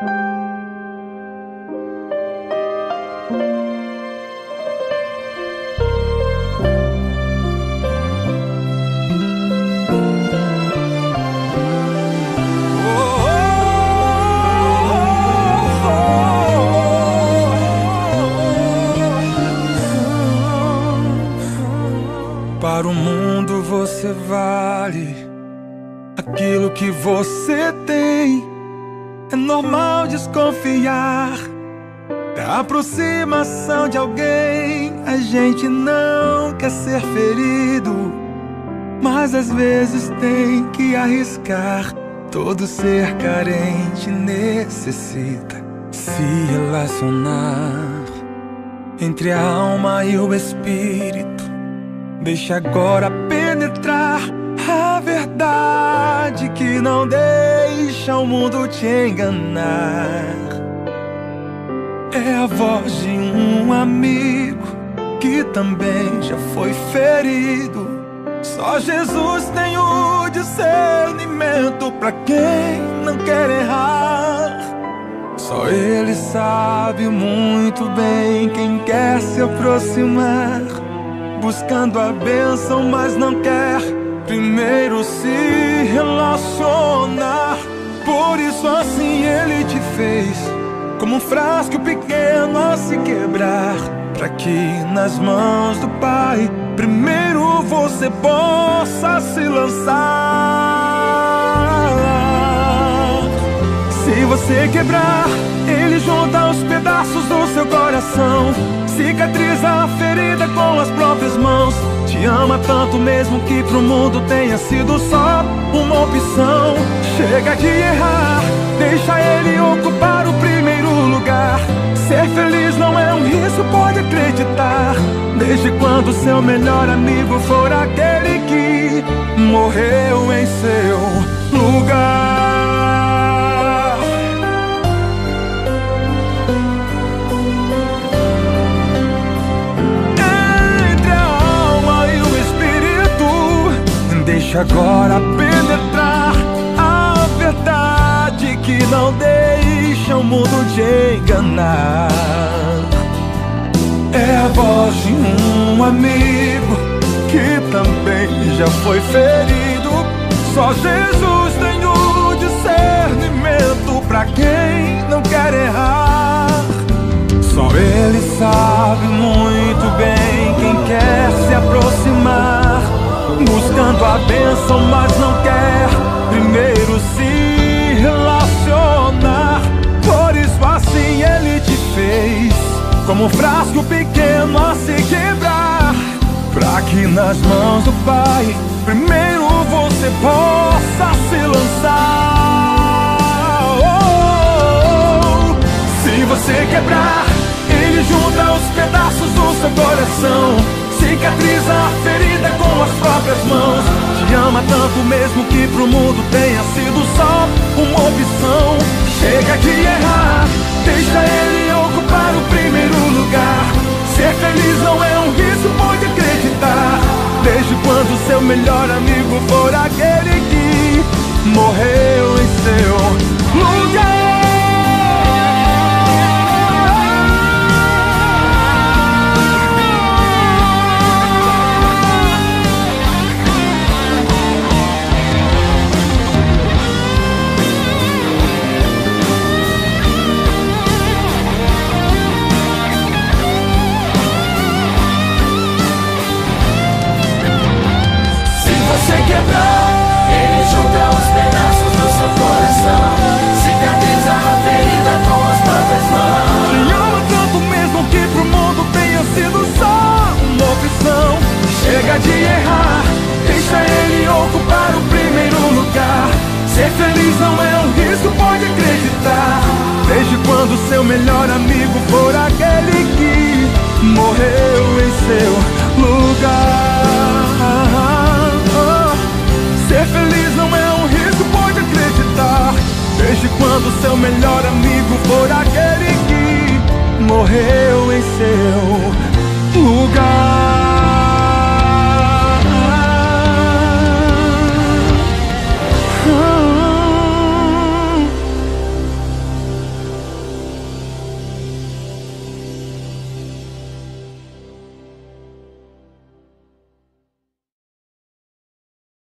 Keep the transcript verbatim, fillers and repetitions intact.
Para o mundo você vale aquilo que você tem. É normal desconfiar da aproximação de alguém. A gente não quer ser ferido, mas às vezes tem que arriscar. Todo ser carente necessita se relacionar entre a alma e o espírito. Deixa agora penetrar a verdade que não deixa o mundo te enganar. É a voz de um amigo que também já foi ferido. Só Jesus tem o discernimento pra quem não quer errar. Só Ele sabe muito bem quem quer se aproximar, buscando a bênção, mas não quer primeiro se relacionar. Por isso assim Ele te fez, como um frasco pequeno a se quebrar, para que nas mãos do Pai primeiro você possa se lançar. Se você quebrar, Ele junta os pedaços do seu coração, cicatriza a ferida com as próprias mãos. Te ama tanto mesmo que pro mundo tenha sido só uma opção. Chega de errar, deixa Ele ocupar o primeiro lugar. Ser feliz não é um risco, pode acreditar. Desde quando seu melhor amigo for aquele que morreu em seu lugar. Deixa agora penetrar a verdade que não deixa o mundo te enganar. É a voz de um amigo que também já foi ferido. Só Jesus tem o discernimento pra quem não quer errar. Só Ele sabe muito bem quem quer se aproximar, buscando a bênção, mas não quer primeiro se relacionar. Por isso assim Ele te fez, como um frasco pequeno a se quebrar, pra que nas mãos do Pai primeiro você possa se lançar. Oh, oh, oh. Se você quebrar, Ele junta os pedaços do seu coração, cicatriza a ferida com as próprias mãos. Te ama tanto mesmo que pro mundo tenha sido só uma opção. Chega de errar, deixa Ele ocupar o primeiro lugar. Ser feliz não é um risco, pode acreditar. Desde quando seu melhor amigo for aquele que morreu em seu lugar. Quebrar, Ele junta os pedaços do seu coração, cicatriza a ferida com as próprias mãos. Te ama tanto mesmo que pro mundo tenha sido só uma opção. Chega de errar, deixa Ele ocupar o primeiro lugar. Ser feliz não é um risco, pode acreditar. Desde quando seu melhor amigo for aquele que morreu em seu lugar. Ser feliz não é um risco, pode acreditar. Desde quando seu melhor amigo for aquele que morreu em seu lugar.